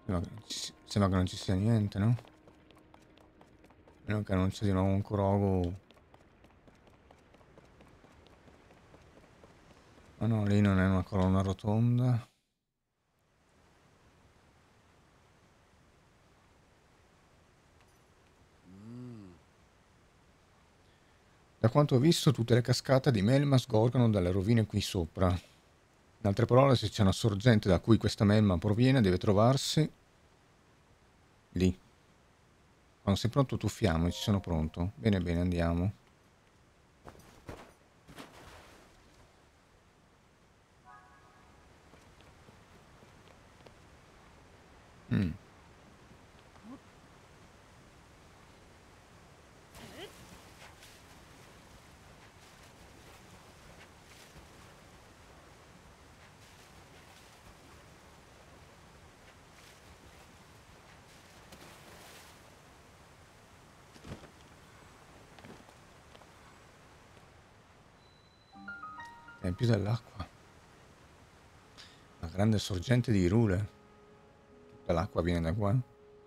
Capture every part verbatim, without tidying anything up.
Sembra che non ci si- sembra che non ci sia niente, no? A meno che non c'è di nuovo un Korogu. Ah no, lì non è una colonna rotonda. Da quanto ho visto, tutte le cascate di melma sgorgano dalle rovine qui sopra. In altre parole, se c'è una sorgente da cui questa melma proviene, deve trovarsi lì. Quando sei pronto, tuffiamo. Ci sono pronto. Bene, bene, andiamo. Mm. È più dell'acqua. Una grande sorgente di Irule. Tutta l'acqua viene da qua.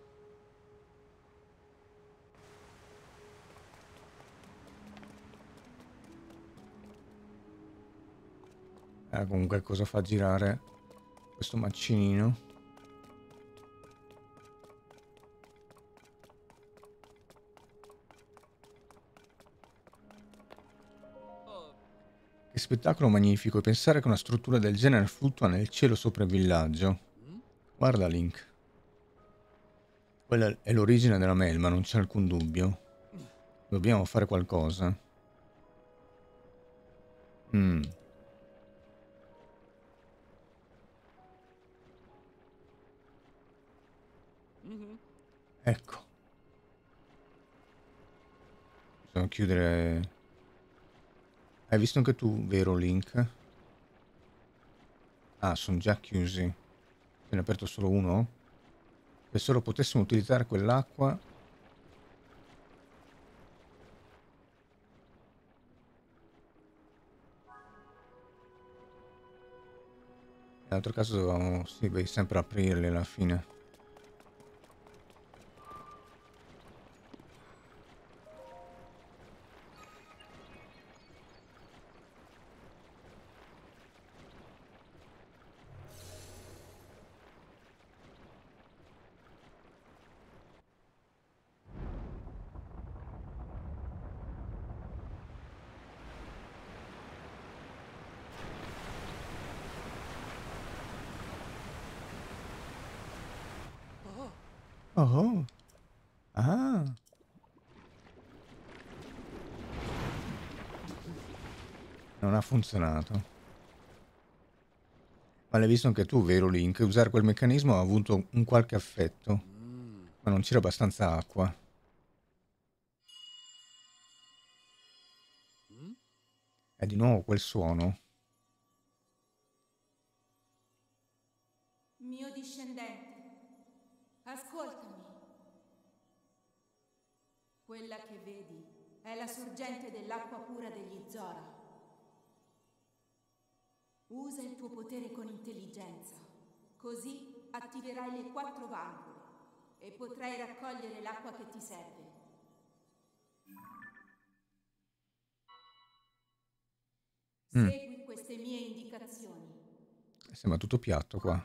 Eh, comunque cosa fa girare questo macinino? Che spettacolo magnifico, e pensare che una struttura del genere fluttua nel cielo sopra il villaggio. Guarda Link. Quella è l'origine della melma, non c'è alcun dubbio. Dobbiamo fare qualcosa. Mm, ecco. Bisogna chiudere. Hai visto anche tu, vero Link? Ah, sono già chiusi. Se ne è aperto solo uno? Se solo potessimo utilizzare quell'acqua. Nell'altro caso dovevamo, sì, devi sempre aprirli alla fine. Oh, ah, non ha funzionato. Ma l'hai visto anche tu, vero Link? Usare quel meccanismo ha avuto un qualche effetto, ma non c'era abbastanza acqua. È di nuovo quel suono. Mio discendente, ascoltami. Quella che vedi è la sorgente dell'acqua pura degli Zora. Usa il tuo potere con intelligenza, così attiverai le quattro valvole e potrai raccogliere l'acqua che ti serve. Mm, Segui queste mie indicazioni. sembra tutto piatto qua.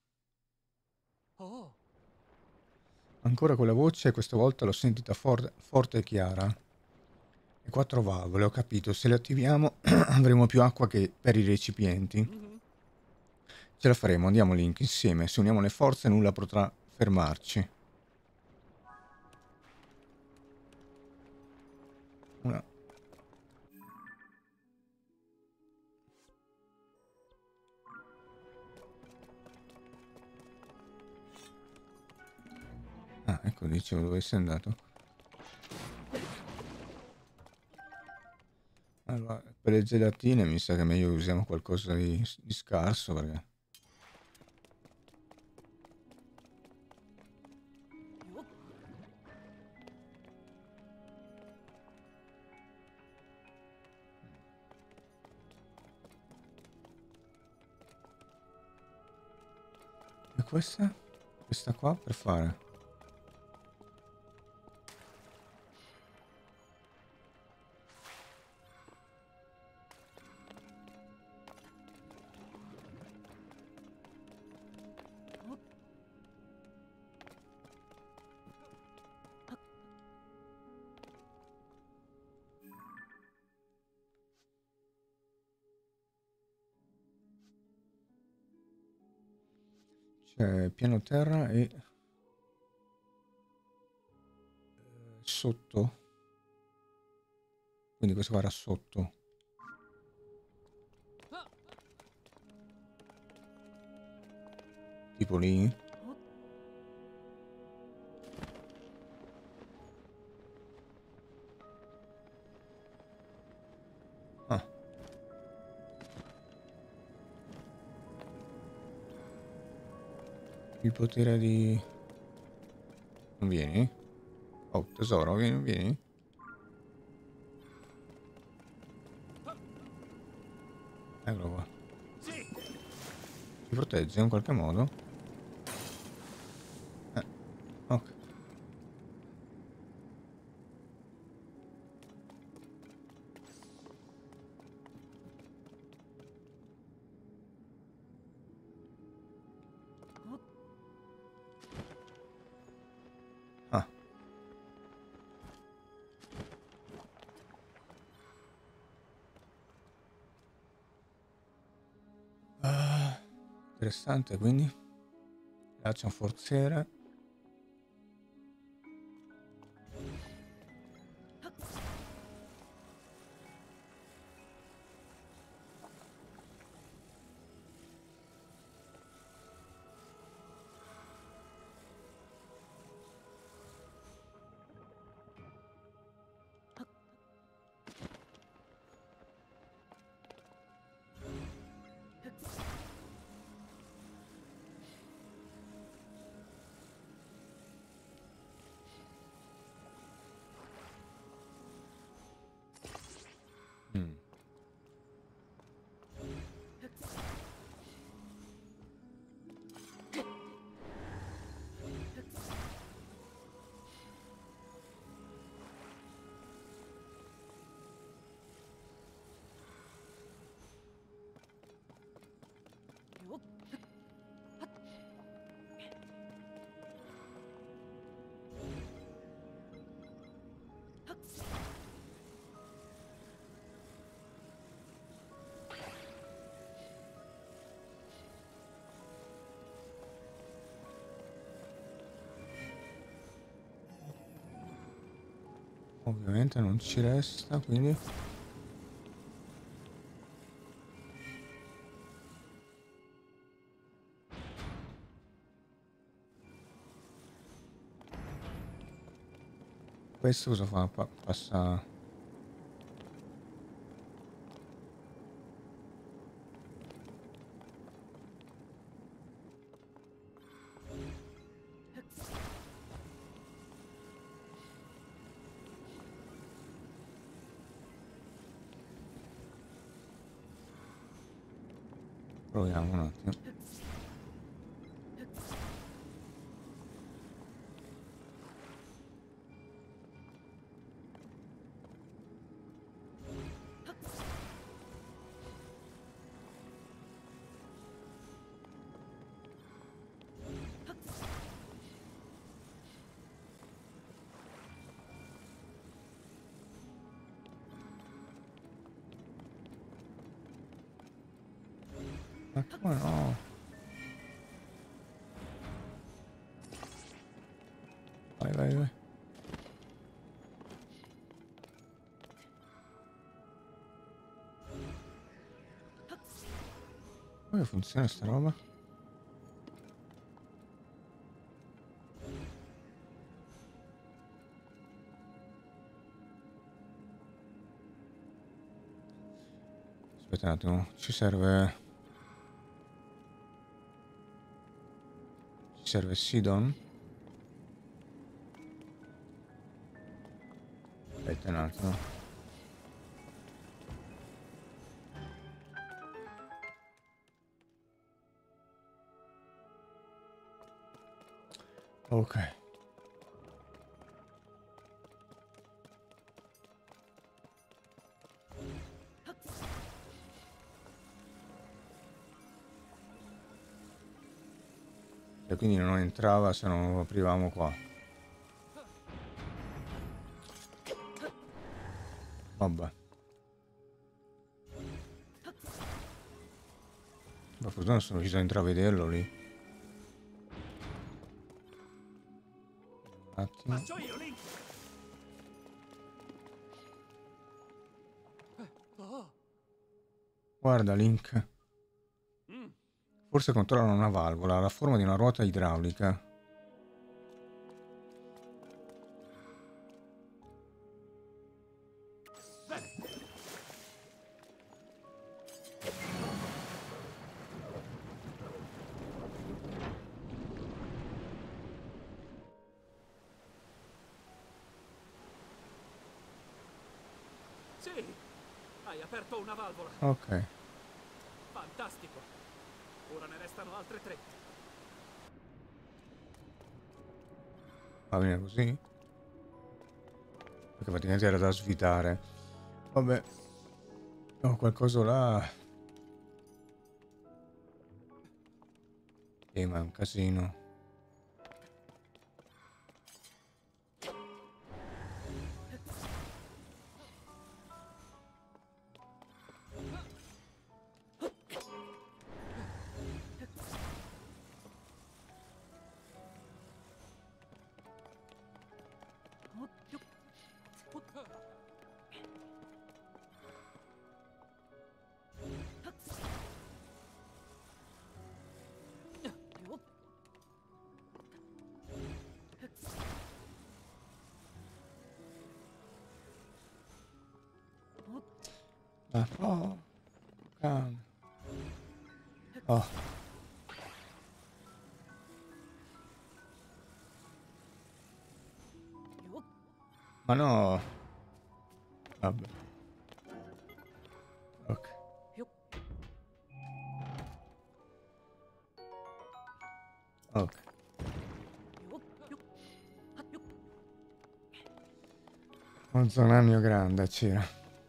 Ancora quella voce, questa volta l'ho sentita for- forte e chiara. Le quattro valvole, ho capito. Se le attiviamo avremo più acqua che per i recipienti. Ce la faremo, andiamo Link, insieme. Se uniamo le forze nulla potrà fermarci. Una. Ah, ecco, dicevo dove sei andato. Allora, per le gelatine mi sa che è meglio usiamo qualcosa di, di scarso perché. E questa? Questa qua per fare. C'è piano terra e eh, sotto. Quindi questo qua era sotto. Tipo lì. Ah. Il potere di... Non vieni? Oh, tesoro, vieni, vieni. Eccolo qua. Ci protegge in qualche modo? Eh, ok. Ah. Ah, interessante, quindi. Lancia un forziere. Mm. Ovviamente non ci resta, quindi... Questo cosa fa? Pa passa... Proviamo un attimo. Ma come no? Vai, vai, vai. Come funziona sta roba? Aspetta un attimo, ci serve... Ci serve Sidon? Aspetta un attimo. Ok. E quindi non entrava se non lo aprivamo qua. Vabbè. Ma forse non sono riuscito a intravederlo lì. Un attimo. Faccio io, Link. Oh. Guarda, Link. Mm. Forse controllano una valvola, ha la forma di una ruota idraulica. Sì, hai aperto una valvola. Ok. Fantastico. Ora ne restano altre tre. Va bene così? Perché praticamente era da svitare. Vabbè. No, qualcosa là. Eh, ma è un casino. Ah, oh, cane. Oh. Ma no. Vabbè. Ok. Ok. Un zonamio grande c'era.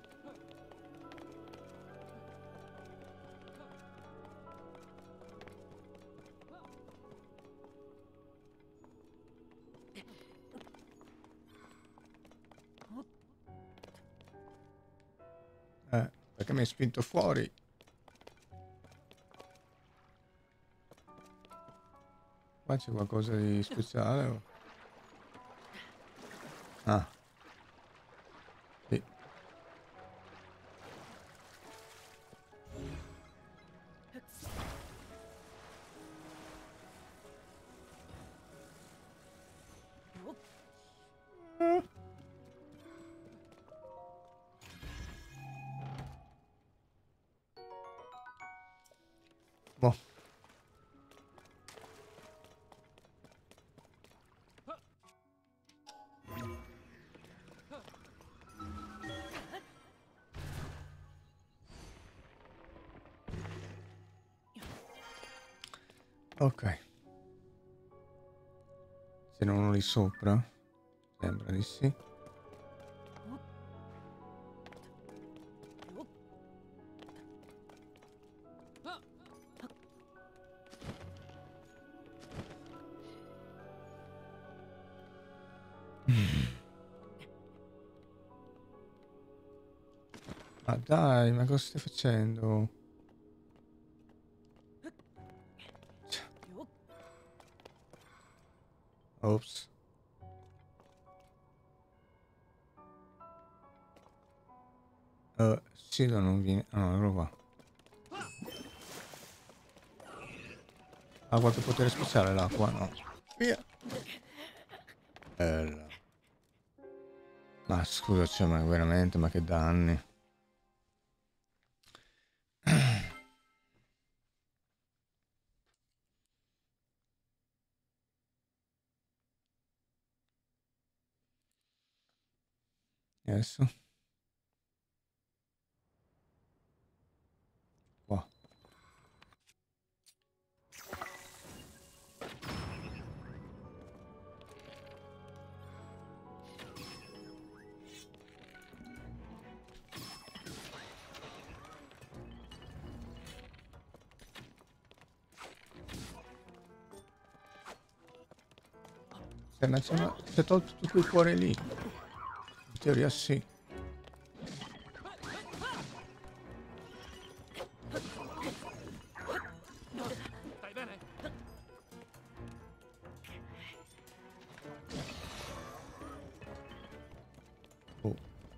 Eh, perché mi hai spinto fuori? Qua c'è qualcosa di speciale? O... Ah. Sì. Boh. Ok. C'è uno lì sopra? Sembra di sì. Ma dai, ma cosa stai facendo? Ops. Uh, sì, non viene... Ah, no, eccolo qua. Ha qualche potere speciale l'acqua? No. Via. Bella. Ma scusa, cioè, ma veramente, ma che danni. Adesso. Qua. Ma si è tolto tutto il cuore lì. In teoria sì. Stai bene? Oh.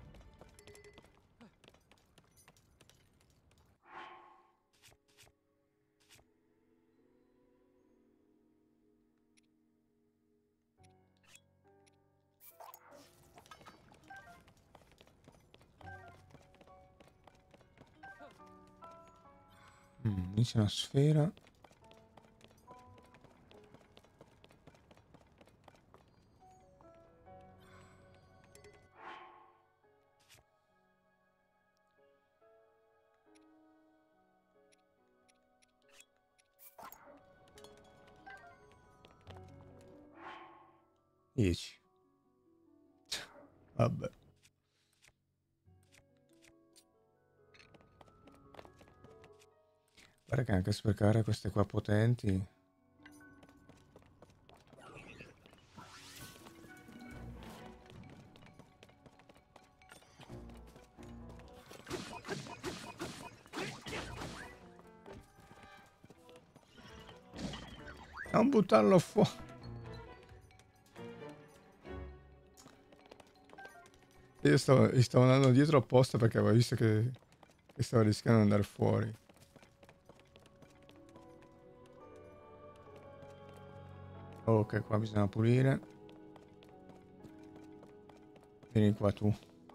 Mm, lì c'è una sfera. dieci. Vabbè. Guarda che anche sprecare queste qua potenti. Non buttarlo fuori. Io stavo, gli stavo andando dietro apposta perché avevo visto che, che stava rischiando di andare fuori. Ok, qua bisogna pulire. Vieni qua tu.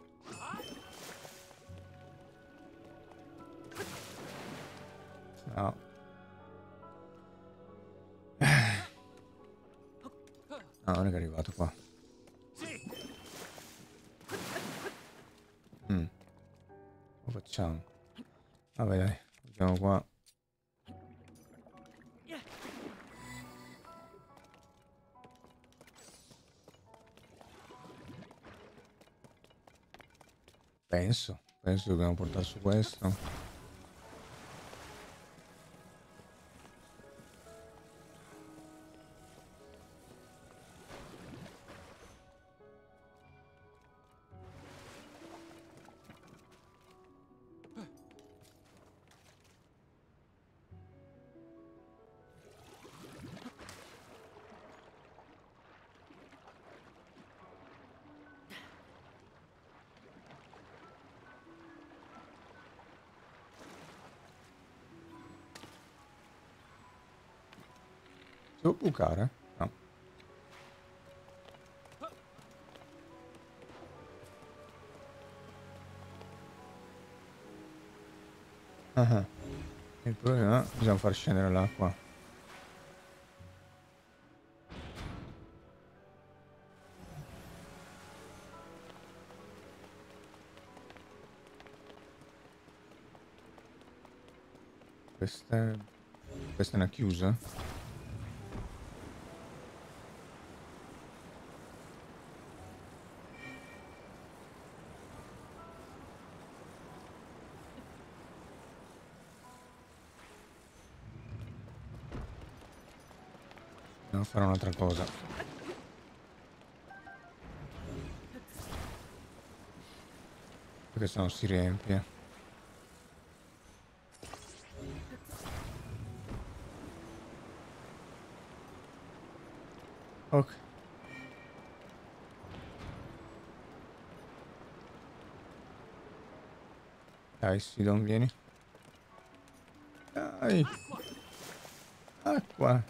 No. No, non è che è arrivato qua. Mm. Lo facciamo. Vabbè dai, andiamo qua. Penso, penso che dobbiamo portare su questo. Devo bucare? No. Ah, il problema è che bisogna far scendere l'acqua. Questa è... Questa è una chiusa? Devo fare un'altra cosa. Perché sennò si riempie. Ok. Dai, Sidon, vieni. Dai. Acqua.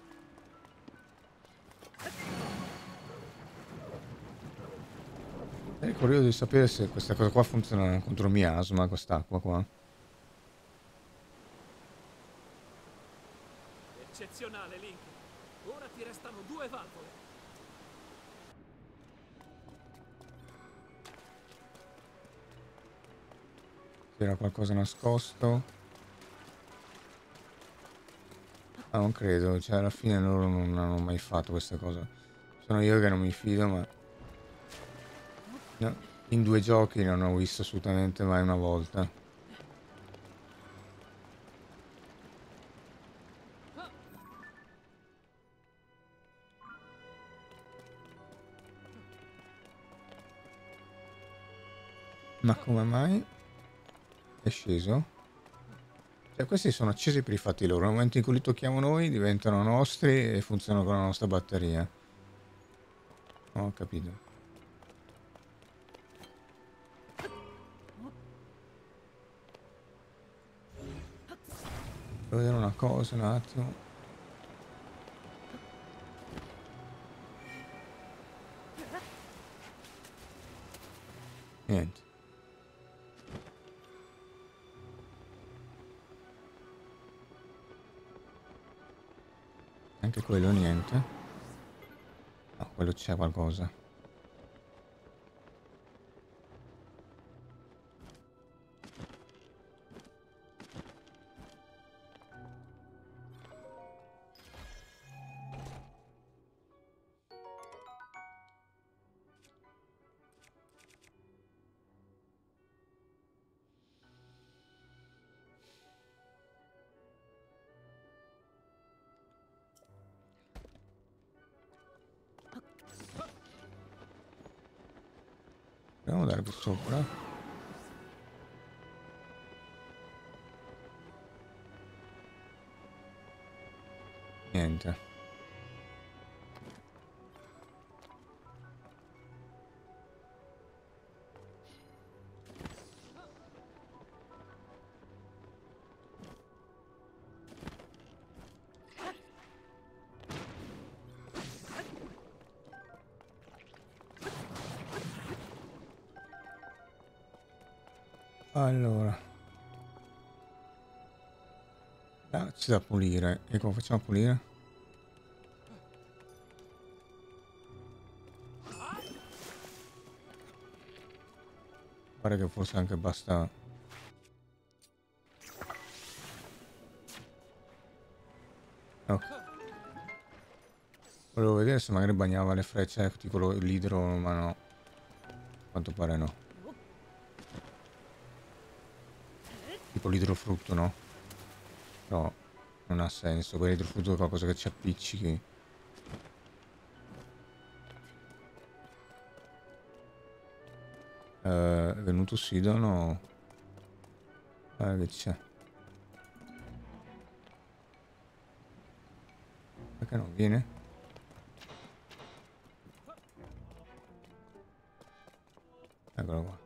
Ero curioso di sapere se questa cosa qua funziona contro il miasma, quest'acqua qua. Eccezionale, Link. Ora ti restano due valvole. C'era qualcosa nascosto. Ah, non credo, cioè alla fine loro non hanno mai fatto queste cose. Sono io che non mi fido, ma... No, in due giochi non ho visto assolutamente mai una volta. Ma come mai è sceso? Cioè, questi sono accesi per i fatti loro. Nel momento in cui li tocchiamo noi diventano nostri e funzionano con la nostra batteria. Non ho capito. Devo vedere una cosa un attimo. Niente. Anche quello niente. No, quello c'è qualcosa. Proviamo ad andare qui sopra. Niente. Allora. Ah, c'è da pulire. E come facciamo a pulire? Pare che forse anche basta. Ok. Volevo vedere se magari bagnava le frecce, tipo l'idro, ma no. A quanto pare no. Tipo l'idrofrutto, no? No, non ha senso. Poi l'idrofrutto è qualcosa che ci appiccichi. Eh, è venuto Sidon? Eh, che c'è? Perché non viene? Eccolo qua.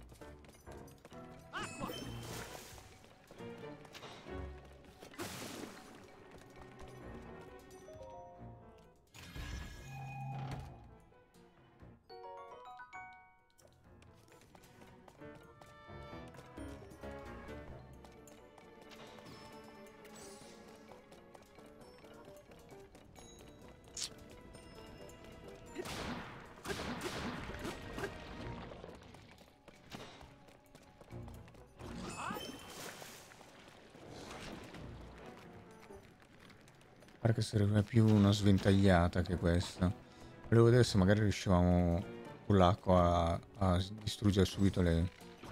Pare che sarebbe più una sventagliata che questa. Volevo vedere se magari riuscivamo con l'acqua a, a distruggere subito le,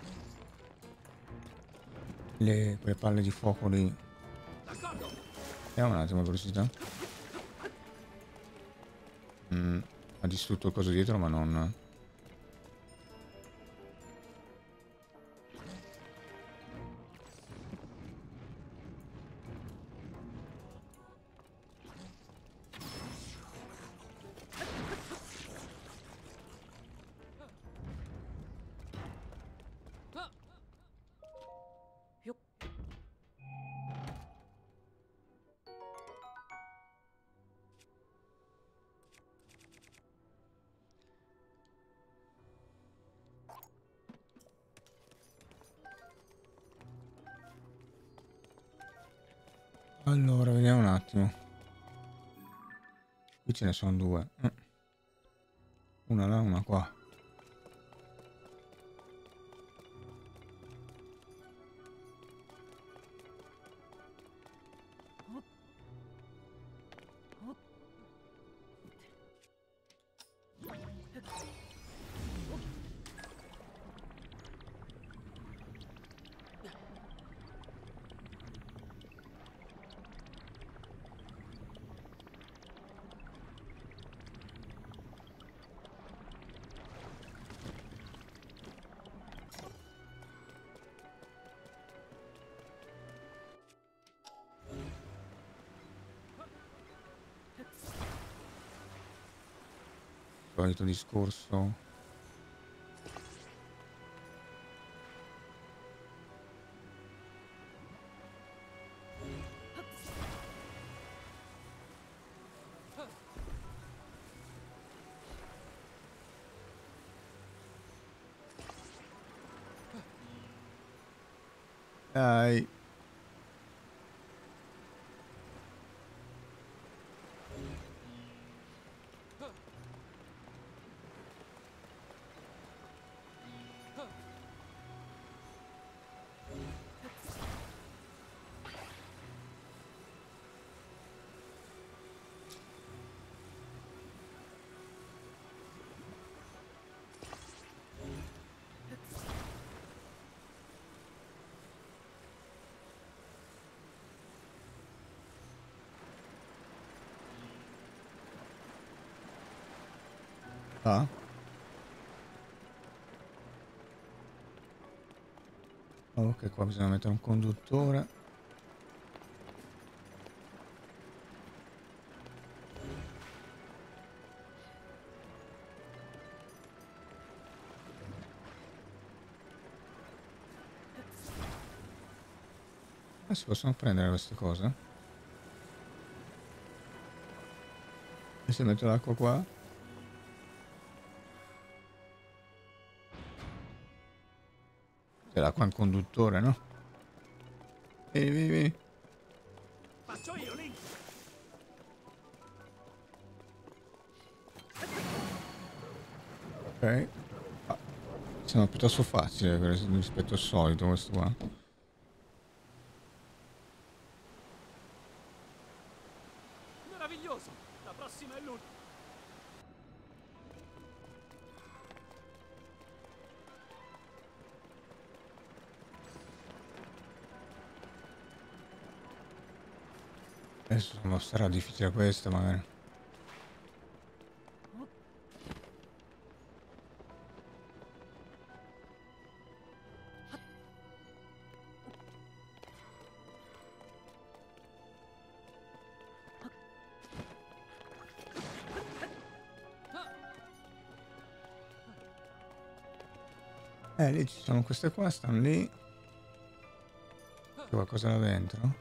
le quelle palle di fuoco lì. Vediamo un attimo, velocità. Mm, ha distrutto il coso dietro, ma non. Allora, vediamo un attimo. Qui ce ne sono due. Una là, una qua. solito discorso. Dai. Ah. Ok, qua bisogna mettere un conduttore. Ah, si possono prendere queste cose? E se metto l'acqua qua? C'è l'acqua in conduttore, no? Vieni, vieni, vieni. Faccio io, Link! Ok. Ah, sembra piuttosto facile rispetto al solito questo qua. Meraviglioso! La prossima è l'ultima! Adesso non sarà difficile questa magari. Eh, lì ci sono queste qua, stanno lì. C'è qualcosa là dentro?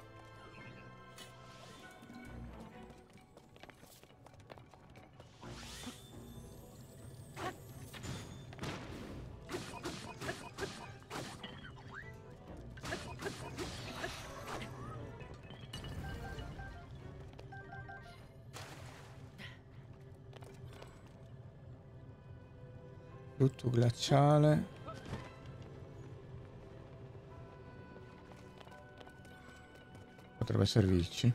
Tutto glaciale. Potrebbe servirci.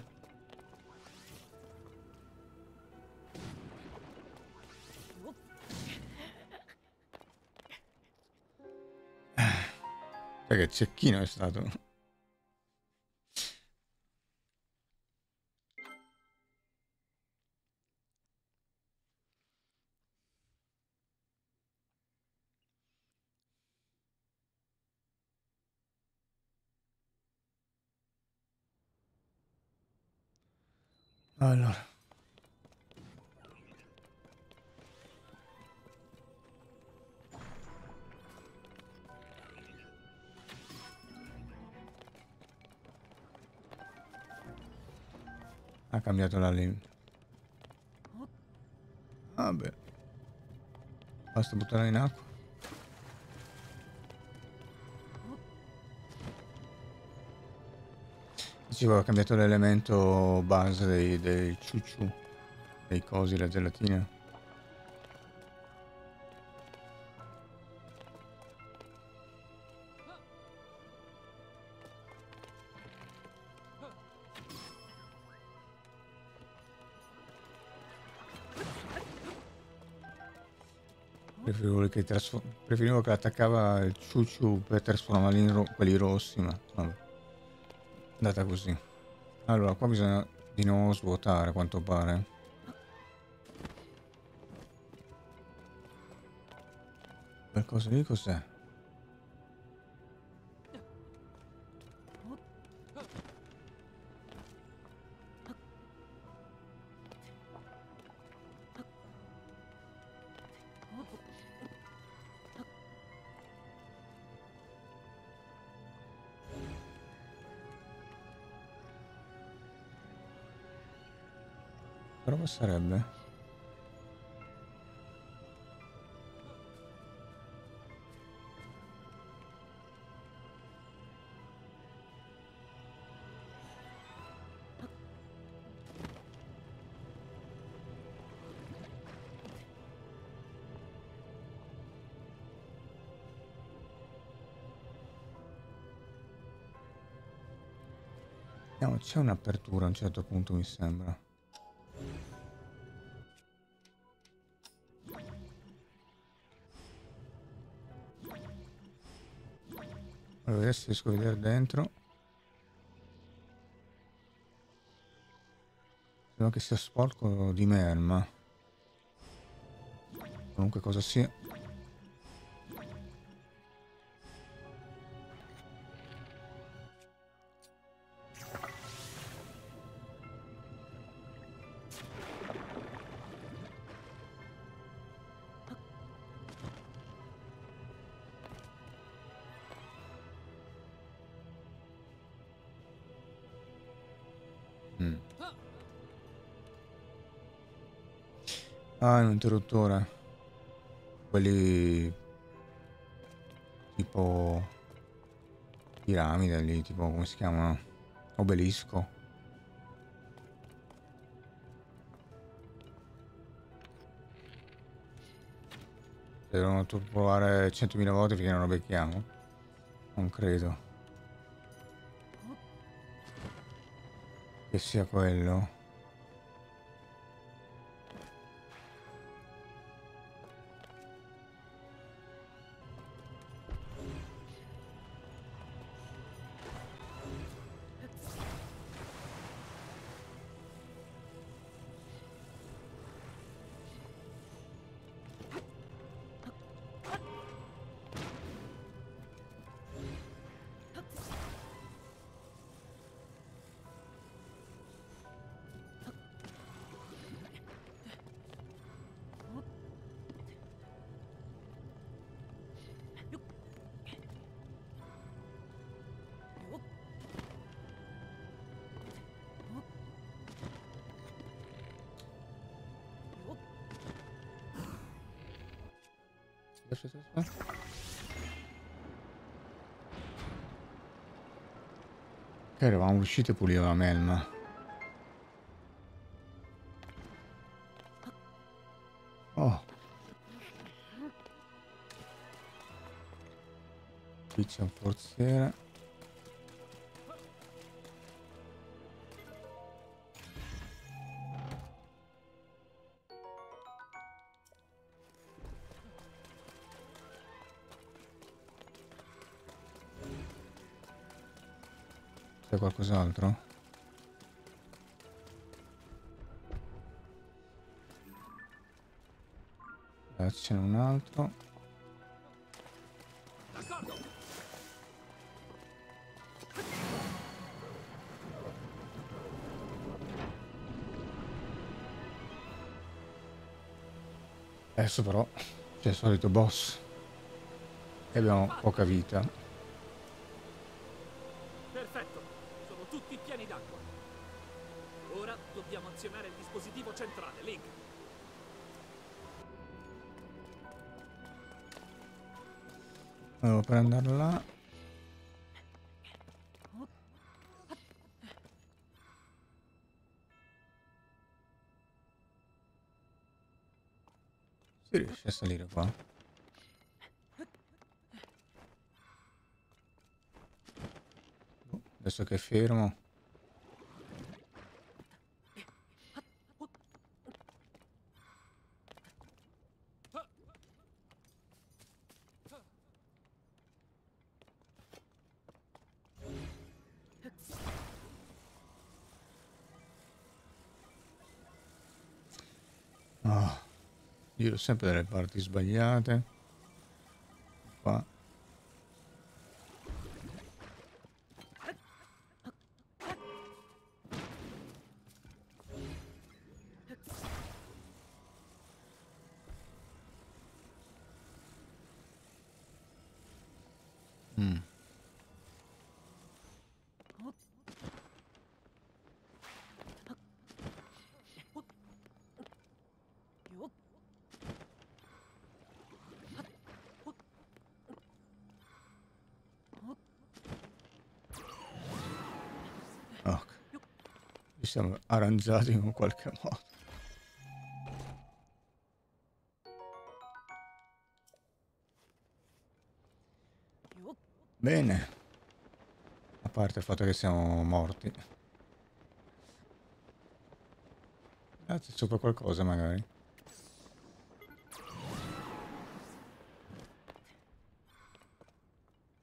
Sai che cecchino è stato? Allora. Ha cambiato la linea. Vabbè. Basta buttarla in acqua. Dicevo, ha cambiato l'elemento base dei, dei ciucciù, dei cosi, la gelatina. Preferivo che, trasfo- preferivo che attaccava il ciucciù per trasformarli in ro- quelli rossi, ma vabbè. Andata così. Allora, qua bisogna di nuovo svuotare, a quanto pare. Qualcosa lì cos'è? Però sarebbe. No, c'è un'apertura a un certo punto, mi sembra. Allora, adesso riesco a vedere dentro. Sembra che sia sporco di merma. Comunque cosa sia. Mm. Ah, è un interruttore. Quelli tipo piramide lì, tipo come si chiamano? Obelisco. Se devono provare centomila volte finché non lo becchiamo. Non credo che sia quello. Che eravamo riusciti a pulire la melma. Oh. Qui c'è un forziere. C'è qualcos'altro? Eh, c'è un altro. Adesso però c'è il solito boss. E abbiamo poca vita. Perfetto, sono tutti pieni d'acqua. Ora dobbiamo azionare il dispositivo centrale, Link. Allora, per andare là. Si riesce a salire qua? Adesso che è fermo. Oh, giro sempre dalle parti sbagliate. Qua. Mm. Ok. Ci siamo arrangiati in qualche modo. Bene. A parte il fatto che siamo morti. Grazie, sopra qualcosa magari.